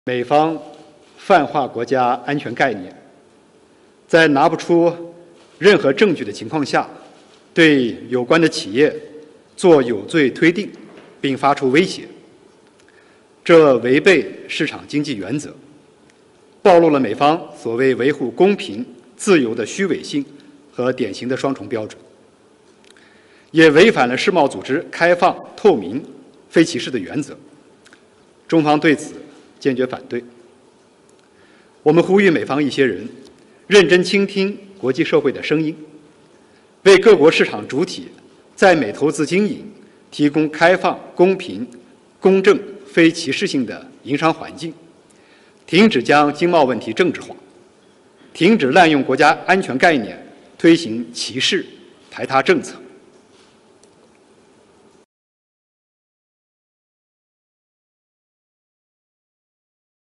美方泛化国家安全概念，在拿不出任何证据的情况下，对有关的企业做有罪推定，并发出威胁，这违背市场经济原则，暴露了美方所谓维护公平、自由的虚伪性和典型的双重标准，也违反了世贸组织开放、透明、非歧视的原则。中方对此坚决反对。我们呼吁美方一些人认真倾听国际社会的声音，为各国市场主体在美投资经营提供开放、公平、公正、非歧视性的营商环境，停止将经贸问题政治化，停止滥用国家安全概念推行歧视、排他政策。